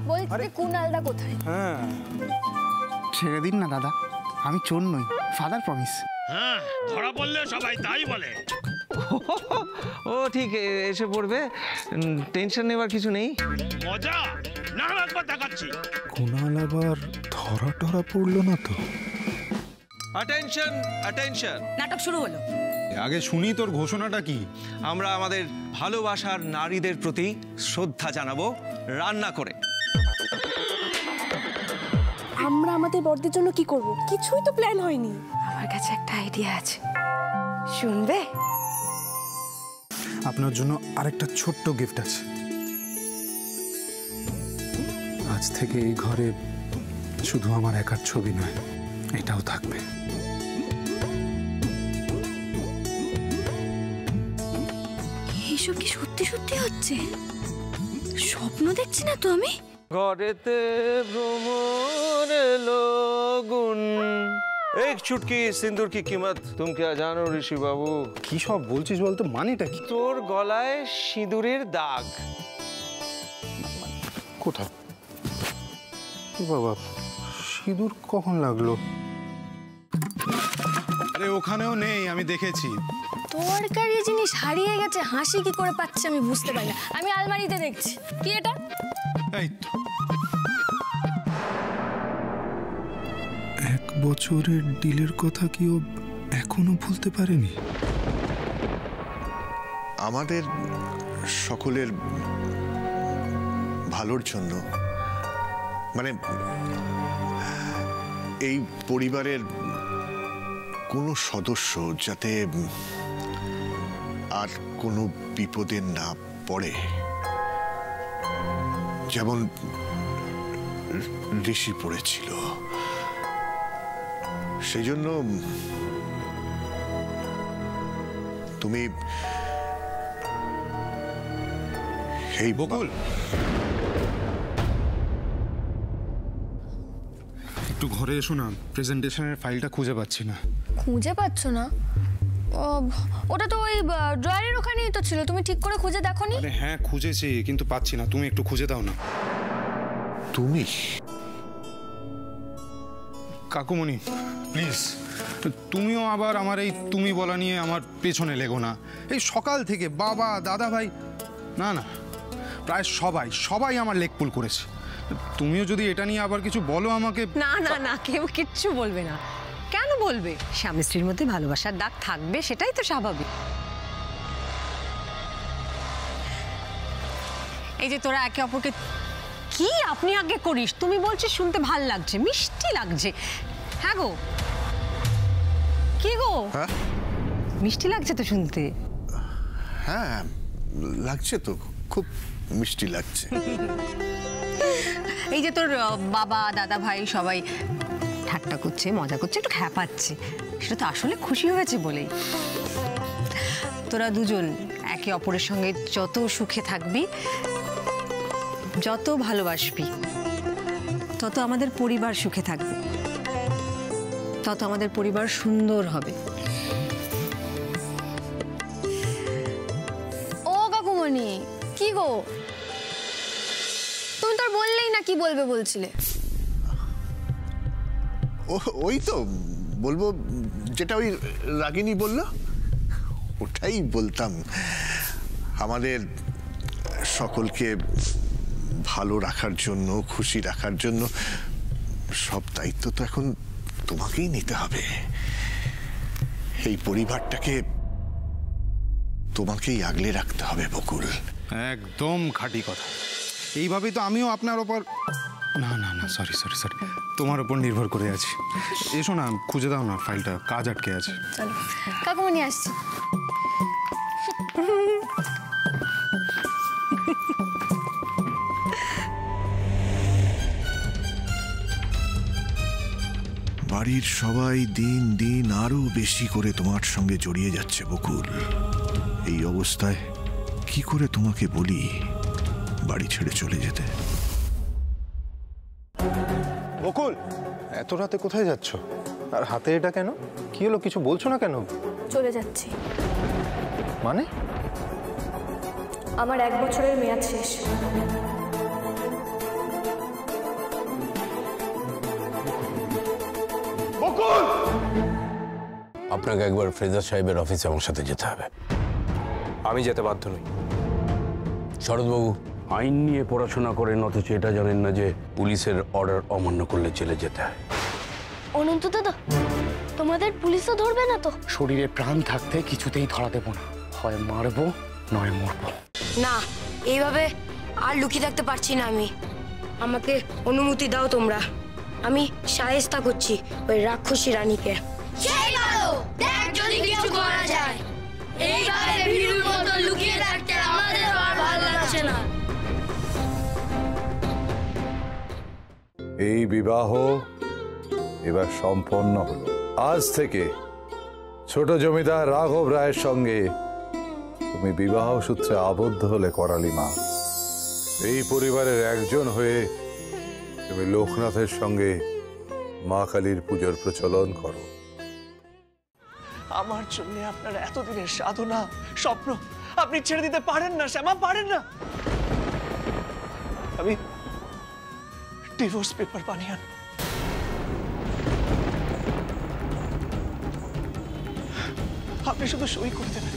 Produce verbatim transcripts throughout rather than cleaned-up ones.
বলছি কুনালদা কোথায়? হ্যাঁ ছেড়ে দিন না দাদা, আমি চোর নই, ফাদার প্রমিস। হ্যাঁ ধরা পড়লে সবাই তাই বলে। ও ঠিক এসে পড়বে, টেনশন নেবার কিছু নেই। মজা না একবার দেখাচ্ছি। কুনাল আবার ধরা টরা পড়লো না তো? অ্যাটেনশন অ্যাটেনশন, নাটক শুরু হলো। আগে শুনি তোর ঘোষণাটা কি। আমরা আমাদের ভালোবাসার নারীদের প্রতি শ্রদ্ধা জানাবো রান্না করে। আমরা আমাদের বড়দের জন্য কি করব? কিছুই তো প্ল্যান হয়নি। আমার কাছে একটা আইডিয়া আছে, শুনবে? আপনার জন্য আরেকটা ছোট্ট গিফট আছে। আজ থেকে এই ঘরে শুধু আমার একার ছবি নয়, এটাও থাকবে। এইসব কি সত্যি সত্যি হচ্ছে? স্বপ্ন দেখছি না তো আমি? ঘরেতে ভ্রমণ এলো গুণ, এক চুটকি সিন্দুর কি কিমত তুম क्या জানো ঋষি বাবু? কি সব বলছিস বলতো, মানেটা কি? তোর গলায় সিঁদুরের দাগ। কোথায় বাবা? সিঁদুর কখন লাগলো? আরে ওখানেও নেই, আমি দেখেছি। তরকারি জিনিস হারিয়ে গেছে, হাসি কি করে পাচ্ছে আমি বুঝতে পারি না। আমি আলমারিতে দেখছি। কি এটা? এই তো এক বছরের ডিলের কথা কি ও এখনো ভুলতে পারেনি? আমাদের সকলের ভালোর জন্য, মানে এই পরিবারের কোনো সদস্য যাতে আর কোনো বিপদে না পড়ে, যেমন ঋষি পড়েছিল, সেই জন্য তুমি এই বকুল একটু ঘরে এসো না, প্রেজেন্টেশনের ফাইলটা খুঁজে পাচ্ছি না। খুঁজে পাচ্ছ না? ওটা তো ওই ড্রয়ারের ওখানেই তো ছিল, তুমি ঠিক করে খুঁজে দেখোনি? আরে হ্যাঁ খুঁজেছি, কিন্তু পাচ্ছি না। তুমি একটু খুঁজে দাও না। তুমি? কাকুমণি প্লিজ, তুমিও আবার আমার এই তুমি বলা নিয়ে আমার পেছনে লেগো না। এই সকাল থেকে বাবা দাদা ভাই, না না প্রায় সবাই সবাই আমার লেগ পুল করেছে। তুমিও যদি এটা নিয়ে আবার কিছু বলো আমাকে। না না না, কেউ কিচ্ছু বলবে না। কেন বলবে? স্বামী স্ত্রীর মধ্যে ভালোবাসার দাগ থাকবে, সেটাই তো স্বাভাবিক। এই যে তোরা একে অপরকে কি আপনি আগে করিস, তুমি বলছিস শুনতে ভাল লাগছে, মিষ্টি লাগছে। হ্যাঁ গো, কি গো? মিষ্টি লাগছে তো শুনতে। হ্যাঁ লাগছে তো, খুব মিষ্টি লাগছে। এই যে তোর বাবা দাদা ভাই সবাই ঠাট্টা করছে, মজা করছে, একটু খ্যাপাচ্ছে, সেটা তো আসলে খুশি হয়েছে বলেই। তোরা দুজন একে অপরের সঙ্গে যত সুখে থাকবি, যত ভালোবাসবি, তত আমাদের পরিবার সুখে থাকবে, তত আমাদের পরিবার সুন্দর হবে। ও কাকুমণি, কি গো? তুমি তো বললেই না কি বলবে বলছিলে। ওই তো বলবো যেটা ওই রাগিনী বলল, ওটাই বলতাম। আমাদের সকলকে ভালো রাখার জন্য, খুশি রাখার জন্য সব দায়িত্ব তো এখন তোমাকেই নিতে হবে। এই পরিবারটাকে তোমাকেই আগলে রাখতে হবে বকুল। একদম খাঁটি কথা। এইভাবেই তো আমিও আপনার ওপর, না না না সরি সরি সরি তোমার ওপর নির্ভর করে আছি। এসো না, খুঁজে দাও না ফাইলটা, কাজ আটকে আছে। চলো কাকুমণি আসছি। বাড়ির সবাই দিন দিন আরো বেশি করে তোমার সঙ্গে জড়িয়ে যাচ্ছে বকুল। এই অবস্থায় কি করে তোমাকে বলি বাড়ি ছেড়ে চলে যেতে? বকুল, এত রাতে কোথায় যাচ্ছ? আর হাতে এটা কেন? কি হলো, কিছু বলছো না কেন? চলে যাচ্ছি। মানে? আমার এক বছরের মেয়াদ শেষ। আপনাকে একবার ফ্রেজার সাহেবের অফিসে আমার সাথে যেতে হবে। আমি যেতে বাধ্য নই। শরৎবাবু আইন নিয়ে পড়াশোনা করেন, অথচ এটা জানেন না যে পুলিশের অর্ডার অমান্য করলে জেলে যেতে হয়। অনন্ত দাদা, তোমাদের পুলিশও ধরবে না তো? শরীরে প্রাণ থাকতে কিছুতেই ধরা দেব না, হয় মারবো নয় মরবো। না, এইভাবে আর লুকিয়ে থাকতে পারছি না আমি। আমাকে অনুমতি দাও তোমরা। আমি শায়েস্তা করছি ওই রাক্ষসী রানীকে। সেই ভালো, দেখ যদি কিছু করা যায়। এইভাবে ভীরুর মতো লুকিয়ে থাকতে আমাদের আর ভালো লাগছে না। এই বিবাহ এবার সম্পন্ন হলো। আজ থেকে ছোট জমিদার রাঘব রায়ের সঙ্গে তুমি বিবাহ সূত্রে আবদ্ধ হলে করালি মা। এই পরিবারের একজন হয়ে তুমি লোকনাথের সঙ্গে মা কালীর পুজোর প্রচলন করো। আমার জন্য আপনার এতদিনের সাধনা স্বপ্ন আপনি ছেড়ে দিতে পারেন না শ্যামা, পারেন না। আমি ডিভোর্স পেপার বানিয়ে আনবো। আপনি শুধু সই করে দেবেন।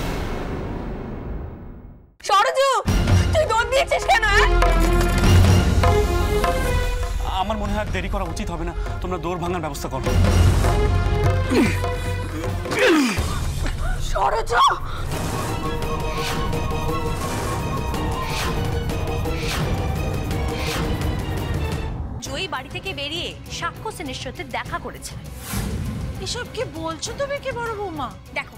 সরজু, তুই দৌড় দিয়েছিস কেন? আমার মনে হয় দেরি করা উচিত হবে না, তোমরা দৌড় ভাঙার ব্যবস্থা করো। সরজু, জয়ী বাড়ি থেকে বেরিয়ে সাক্ষ্য সেনের সাথে দেখা করেছে। এসব কি বলছো তুমি কি বড় বৌমা? দেখো,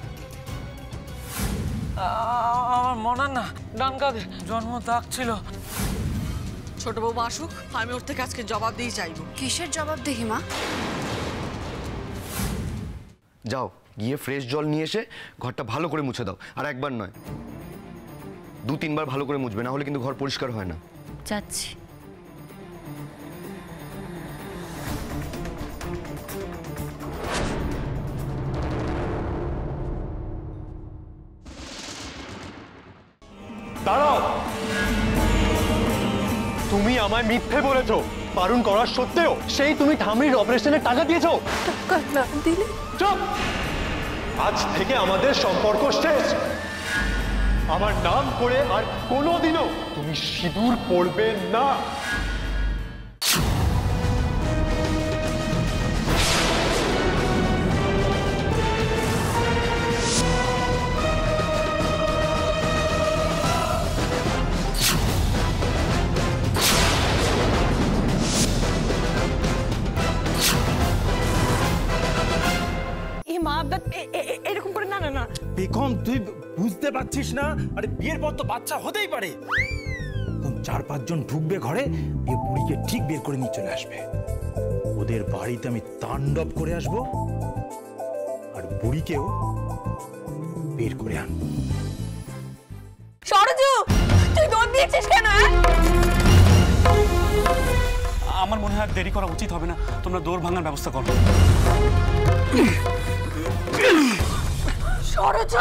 আমার মনে না ডান কাঁধে জন্ম দাগ ছিল। ছোট বউ আসুক, আমি ওর থেকে আজকে জবাব দিয়ে চাইবো। কিসের জবাব দেখি মা? যাও গিয়ে ফ্রেশ জল নিয়ে এসে ঘরটা ভালো করে মুছে দাও, আর একবার নয় দু তিনবার ভালো করে মুছবে, না হলে কিন্তু ঘর পরিষ্কার হয় না। যাচ্ছি। দাঁড়াও, তুমি আমায় মিথ্যে বলেছো। বারণ করার সত্ত্বেও সেই তুমি ঠামির অপারেশনের টাকা দিয়েছো। টাকা না দিলে? চুপ! আজ থেকে আমাদের সম্পর্ক শেষ। আমার নাম করে আর কোনোদিনও তুমি সিঁদুর পরবে না। এরকম করে না না না বেগম, তুই বুঝতে পারছিস না? আরে বিয়ের পর তো বাচ্চা হতেই পারে। চার পাঁচজন ঢুকবে ঘরে, দিয়ে বুড়িকে ঠিক বের করে নিয়ে চলে আসবে। ওদের বাড়িতে আমি তাণ্ডব করে আসবো, আর বুড়িকেও বের করে আনবো। সরজু, তুই দৌড় দিয়েছিস কেন? আমার মনে হয় দেরি করা উচিত হবে না, তোমরা দৌড় ভাঙার ব্যবস্থা করো। সরজু,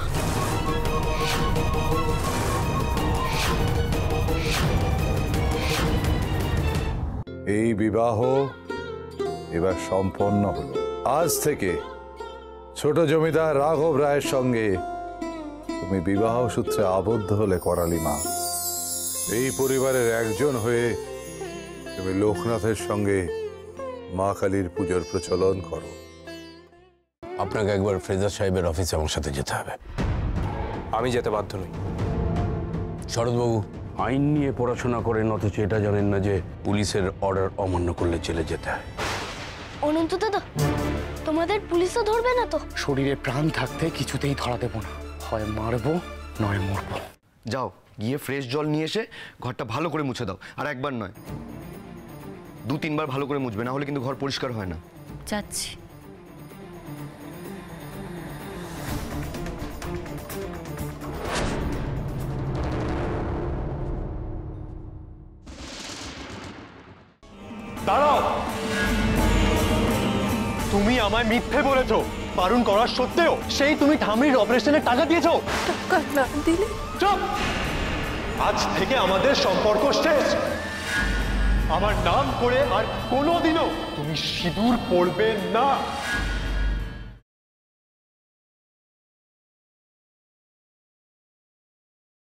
এই বিবাহ এবার সম্পন্ন হলো। আজ থেকে ছোট জমিদার রাঘব রায়ের সঙ্গে তুমি বিবাহ সূত্রে আবদ্ধ হলে করালি মা। এই পরিবারের একজন হয়ে তুমি লোকনাথের সঙ্গে মা কালীর পুজোর প্রচলন করো। আপনাকে একবার ফ্রেজার সাহেবের অফিসে আমার সাথে যেতে হবে। আমি যেতে বাধ্য নই। শরৎবাবু আইন নিয়ে পড়াশোনা করেন, অথচ এটা জানেন না যে পুলিশের অর্ডার অমান্য করলে জেলে যেতে হয়। অনন্ত দাদা, তোমাদের পুলিশও ধরবে না তো? শরীরে প্রাণ থাকতে কিছুতেই ধরা দেব না, হয় মারবো নয় মরবো। যাও গিয়ে ফ্রেশ জল নিয়ে এসে ঘরটা ভালো করে মুছে দাও, আর একবার নয় দু তিনবার ভালো করে মুছবে, না হলে কিন্তু ঘর পরিষ্কার হয় না। যাচ্ছি। দাঁড়াও, তুমি আমায় মিথ্যে বলেছো। বারণ করার সত্ত্বেও সেই তুমি ঠামির অপারেশনের টাকা দিয়েছো। টাকা না দিলে? চুপ! আজ থেকে আমাদের সম্পর্ক শেষ। আমার নাম করে আর কোনোদিনও তুমি সিঁদুর পরবে না।